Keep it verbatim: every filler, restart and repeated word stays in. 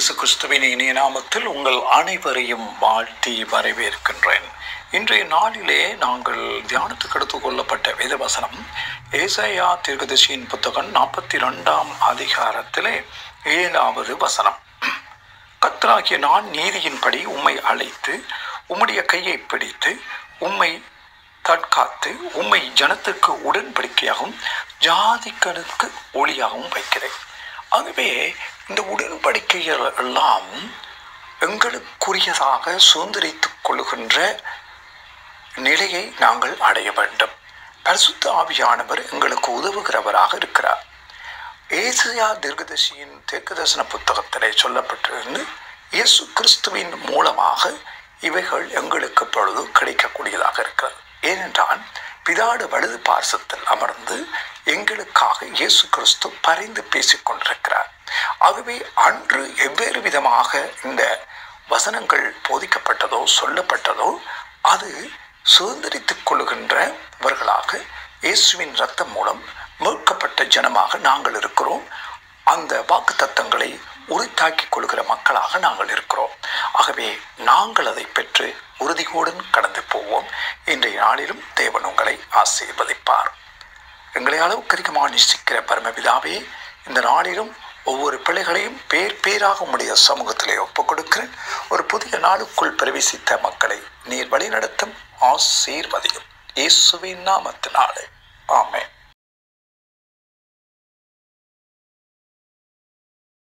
இயேசு கிறிஸ்துவின் இனிய நாமத்தில் உங்கள் அனைவரையும் வாழ்த்தி வரவேற்கின்றேன். இன்றைய நாளிலே நாங்கள் தியானத்துக்கு எடுத்துக் கொள்ளப்பட்ட வேதவசனம் ஏசாயா தீர்க்கதரிசியின் புத்தகம் நாற்பத்தி இரண்டாம் அதிகாரத்திலே ஏழாவது வசனம். கர்த்தராகிய நான் நீதியின்படி உம்மை அழைத்து உம்முடைய கையை பிடித்து உம்மை தற்காத்து உம்மை ஜனத்துக்கு உடன்படிக்கையாகவும் ஜாதிகளுக்கு ஒளியாகவும் வைக்கிறேன். ஆகவே இந்த உடன்படிக்கைகள் எல்லாம் எங்களுக்குரியதாக சுதந்திரித்துக் கொள்ளுகின்ற நிலையை நாங்கள் அடைய வேண்டும். பரிசுத்த ஆவியானவர் எங்களுக்கு உதவுகிறவராக இருக்கிறார். ஏசாயா தீர்க்கதரிசியின் தீர்க்கதரிசன புத்தகத்திலே சொல்லப்பட்டிருந்து இயேசு கிறிஸ்துவின் மூலமாக இவைகள் எங்களுக்கு பொழுது கிடைக்கக்கூடியதாக இருக்கிறது. ஏனென்றால் பிதாடு வலது பார்சத்தில் அமர்ந்து எங்களுக்காக இயேசு கிறிஸ்து பரிந்து பேசிக் கொண்டிருக்கிறார். ஆகவே அன்று எவ்வேறு விதமாக இந்த வசனங்கள் போதிக்கப்பட்டதோ சொல்லப்பட்டதோ அது சுதந்திரித்துக் கொள்ளுகின்றவர்களாக இயேசுவின் இரத்தம் மூலம் மீட்கப்பட்ட ஜனமாக நாங்கள் இருக்கிறோம். அந்த வாக்கு தத்தங்களை உறுத்தாக்கிக் கொள்கிற மக்களாக நாங்கள் இருக்கிறோம். ஆகவே நாங்கள் அதை பெற்று உறுதியோடு கடந்து போவோம். இன்றைய நாளிலும் தேவன் உங்களை ஆசீர்வதிப்பார். எங்களை அளவுக்கு அதிகமாக நேசிக்கிற பரமபிதாவே, இந்த நாளிலும் ஒவ்வொரு பிள்ளைகளையும் பேர் பேராக உம்முடைய சமூகத்திலே ஒப்புக் கொடுக்கிறேன். ஒரு புதிய நாளுக்குள் பிரவேசித்த மக்களை நீர் வழி நடத்தும், ஆசீர்வதியும். இயேசுவின் நாமத்தினாலே ஆமென்.